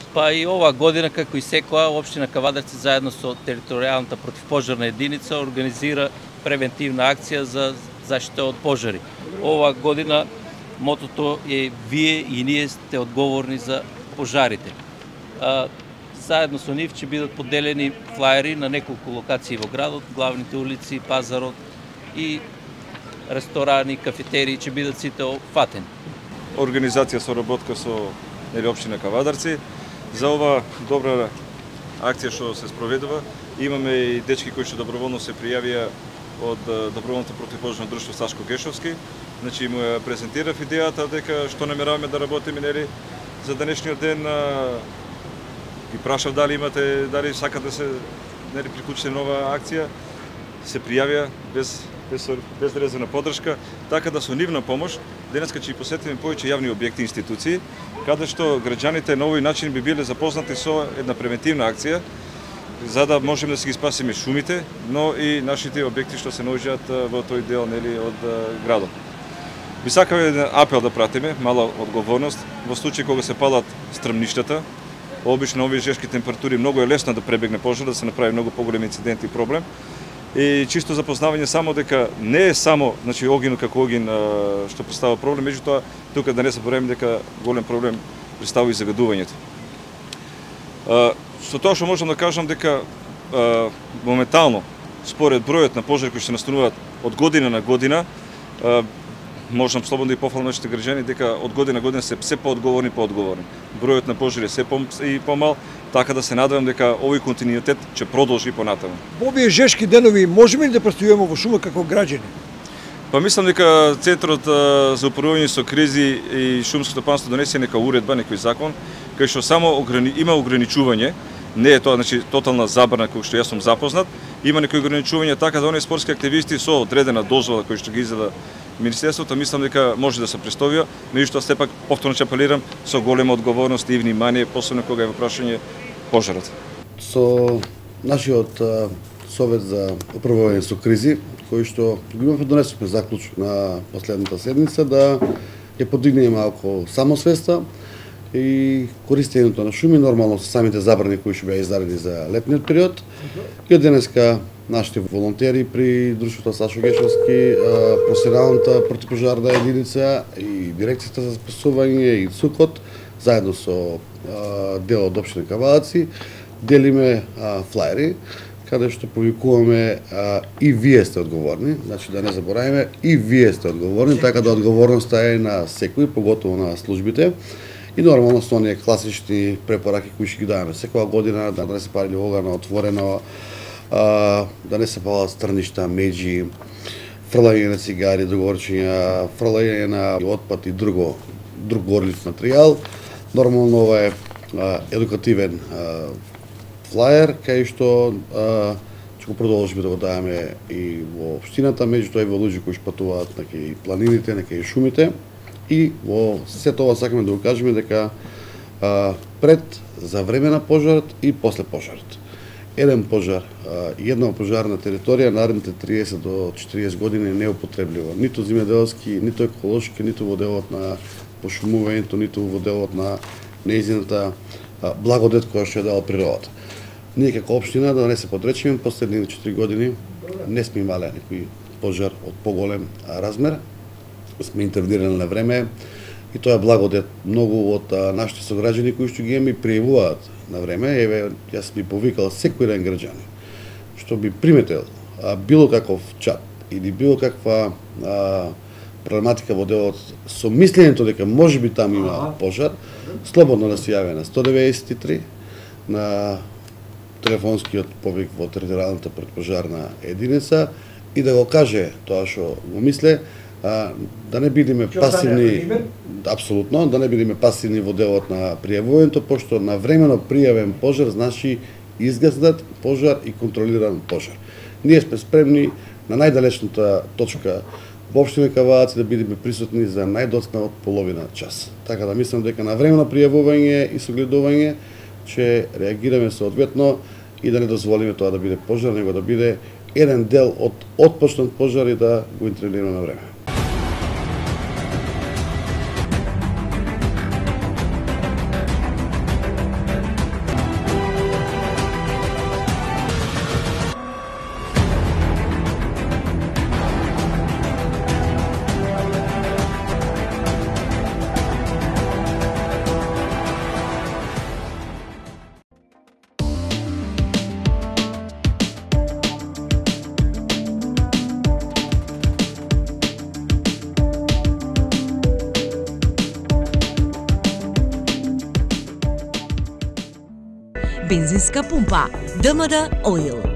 Па и оваа година, како и секоја, општина Кавадарци заедно со територијалната противпожарна единица организира превентивна акција за заштита од пожари. Оваа година мотото е вие и ние сте одговорни за пожарите. Заедно со нив ќе бидат поделени флаери на неколку локации во градот, главните улици, пазарот и ресторани, кафетерии ќе бидат сите опфатени. Организација соработка со општина Кавадарци за ова добра акција што се спроведува. Имаме и дечки кои што доброволно се пријавија од доброволното противпожарно друштво Сашко Гешовски. Значи му ја презентирав идејата дека што намераваме да работиме за денешниот ден. Ги прашав дали сакат да се приклучите нова акција. Се пријавија без резервна поддршка, така да со нивна помош денеска ќе посетиме повеќе јавни објекти и институции, каде што граѓаните на овој начин би биле запознати со една превентивна акција, за да можеме да си ги спасиме шумите, но и нашите објекти што се наоѓаат во тој дел од градот. Би сакаме еден апел да пратиме, мала одговорност, во случај кога се палат стрмништата. Обично овие жешки температури многу е лесно да пребегне пожар, да се направи многу поголем инцидент и проблем. И чисто запознавање само дека не е само огин како огин што представува проблем, меѓутоа тука да не забораваме дека голем проблем представува и загадувањето. Со тоа што можам да кажам дека моментално според бројот на пожари кои се настануваат од година на година, можам слободно да и пофалам нашите граѓани дека од година на година се поодговорни. Бројот на пожари е се помал, така да се надевам дека овој континуитет ќе продолжи понатаму. Во овие жешки денови можеме ли да престојуваме во шума како граѓани? Па мислам дека Центарот за управување со кризи и шумското стопанство донесе нека уредба, некој закон, кај што само има ограничување, не е тоа тотална забрана кој што јас сум запознат, има некои ограничувања така да оние спортски активисти со одредена дозвола кој што ги издаде Министерството, мислам дека може да се престојува, меѓутоа сепак повторно ќе апелирам со голема одговорност и внимание, посебно кога е во прашање пожарот. Со нашиот Совет за управување со кризи, кој што го имавме, донесовме заклучок на последната седница да ја подигнеме малку самосвеста и користењето на шуми, нормално со самите забрани кои што беа издадени за летниот период. И денеска нашите волонтери при друштвото Сашо Гешовски, професионалната противпожарна единица и дирекцијата за спасување и ЦУКот, заедно со дел од општина Кавадарци, делиме флаери, каде што повикуваме и вие сте одговорни, значи да не забораваме, и вие сте одговорни, така да одговорноста е на секој, поготово на службите. И нормално со оние класични препораки кои ќе ги даваме секоја година, да не се пали оган отворено, да не се палат стрништа, меѓи, фрлање на цигари, догорчиња, фрлање на отпад и друг горлив материјал. Нормално ова е едукативен флаер, кај што ќе го продолжиме да го даваме и во општината, меѓутоа и во луѓе кои патуваат на кај планините, на кај шумите. И во сето тоа сакаме да го кажеме дека пред, за време на пожарот и после пожарот. Еден пожар, една пожарна територија наредните 30 до 40 години не е употребливо. Ниту земјоделски, ниту еколошки, ниту во делот на пошумувањето, ниту во делот на нејзината благодет која што ја дала природата. Ние како општина, да не се подречиме, последните 4 години не сме имале некој пожар од поголем размер. Сме интервенирани на време и тоа е благодет многу од нашите сограѓани кои што ги имаме и пријавуваат на време. Еве, јас би повикал секој ден граѓани што би приметил било каков чат или било каква проблематика во делот со мислењето дека можеби таму има пожар, слободно да се јави на 193 на телефонскиот повик во територијалната противпожарна единица и да го каже тоа што го мисле. Да не бидеме пасивни, апсолутно, да не бидеме пасивни во делот на пријавувањето, пошто навремено пријавен пожар значи изгаснат пожар и контролиран пожар. Ние сме спремни на најдалечната точка во општина Кавадарци да бидеме присутни за најдоцна од половина час. Така да мислам дека навремено пријавување и согледување ќе реагираме соодветно и да не дозволиме тоа да биде пожар, него да биде еден дел од отпочнат пожар и да го интервенираме на време. бензинска пумпа ДМД Oil.